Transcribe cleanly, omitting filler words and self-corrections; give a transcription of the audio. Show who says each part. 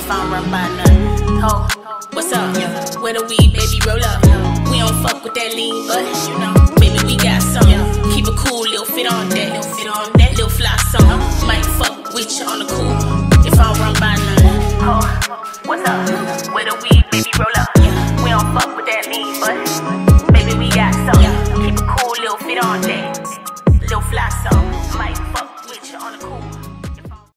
Speaker 1: if I don't run by none. Ho, what's up? Where the weed, baby, roll up. We don't fuck with that lean, but you know, baby, we got some. Keep it cool, little fit on that, little fly song. Might fuck with you on the cool if I don't run by none. Ho, what's up? Where the weed, baby, roll up.